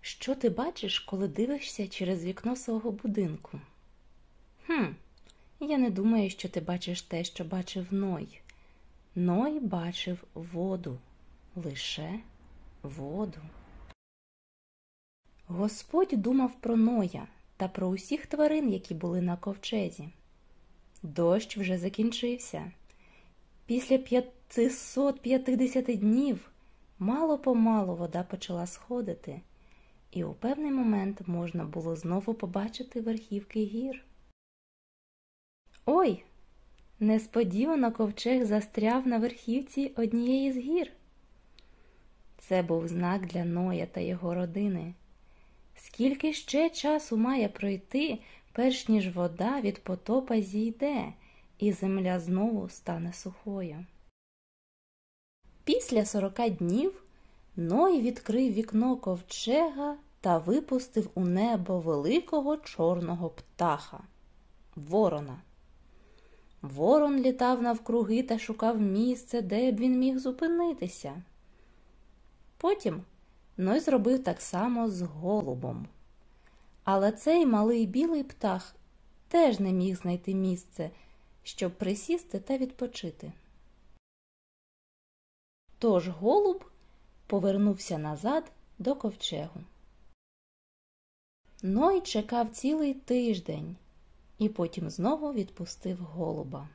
Що ти бачиш, коли дивишся через вікно свого будинку? Я не думаю, що ти бачиш те, що бачив Ной. Ной бачив воду, лише воду. Господь думав про Ноя та про усіх тварин, які були на ковчезі. Дощ вже закінчився. Після 550 днів мало-помалу вода почала сходити, і у певний момент можна було знову побачити верхівки гір. Ой! Несподівано ковчег застряв на верхівці однієї з гір. Це був знак для Ноя та його родини. Скільки ще часу має пройти, перш ніж вода від потопа зійде, і земля знову стане сухою? Після 40 днів Ной відкрив вікно ковчега та випустив у небо великого чорного птаха – ворона. Ворон літав навкруги та шукав місце, де б він міг зупинитися. Потім Ной зробив так само з голубом. Але цей малий білий птах теж не міг знайти місце, щоб присісти та відпочити. Тож голуб повернувся назад до ковчегу. Ной чекав цілий тиждень і потім знову відпустив голуба.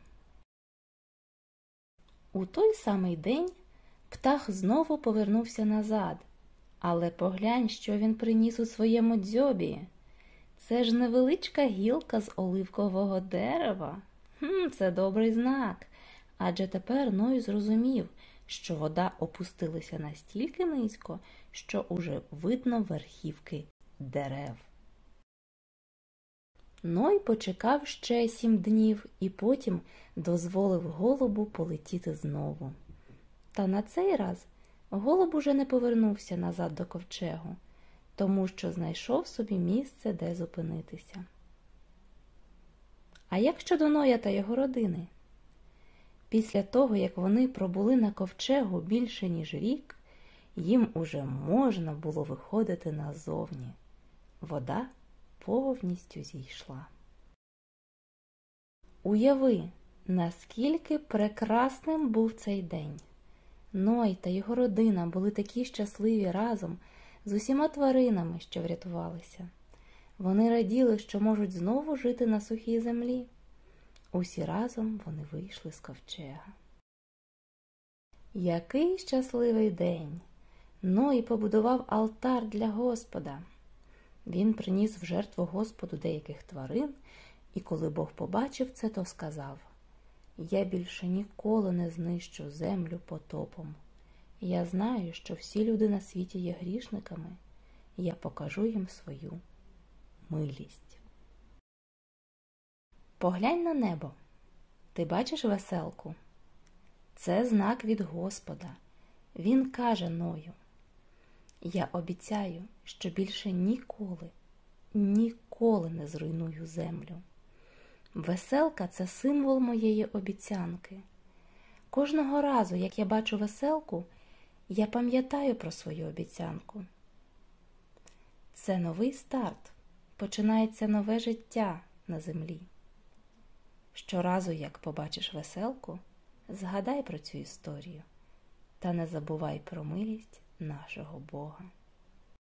У той самий день птах знову повернувся назад. Але поглянь, що він приніс у своєму дзьобі. Це ж невеличка гілка з оливкового дерева. Це добрий знак. Адже тепер Ной зрозумів, що вода опустилася настільки низько, що уже видно верхівки дерев. Ной почекав ще 7 днів і потім дозволив голубу полетіти знову. Та на цей раз голуб уже не повернувся назад до ковчегу, тому що знайшов собі місце, де зупинитися. А як щодо Ноя та його родини? Після того, як вони пробули на ковчегу більше, ніж рік, їм уже можна було виходити назовні. Вода повністю зійшла. Уяви, наскільки прекрасним був цей день. Ной та його родина були такі щасливі разом з усіма тваринами, що врятувалися. Вони раділи, що можуть знову жити на сухій землі. Усі разом вони вийшли з ковчега. Який щасливий день! Ной побудував алтар для Господа. Він приніс в жертву Господу деяких тварин, і коли Бог побачив це, то сказав: «Я більше ніколи не знищу землю потопом. Я знаю, що всі люди на світі є грішниками. Я покажу їм свою милість». Поглянь на небо. Ти бачиш веселку? Це знак від Господа. Він каже Ною: «Я обіцяю, що більше ніколи не зруйную землю». Веселка – це символ моєї обіцянки. Кожного разу, як я бачу веселку, я пам'ятаю про свою обіцянку. Це новий старт, починається нове життя на землі. Щоразу, як побачиш веселку, згадай про цю історію та не забувай про милість нашого Бога.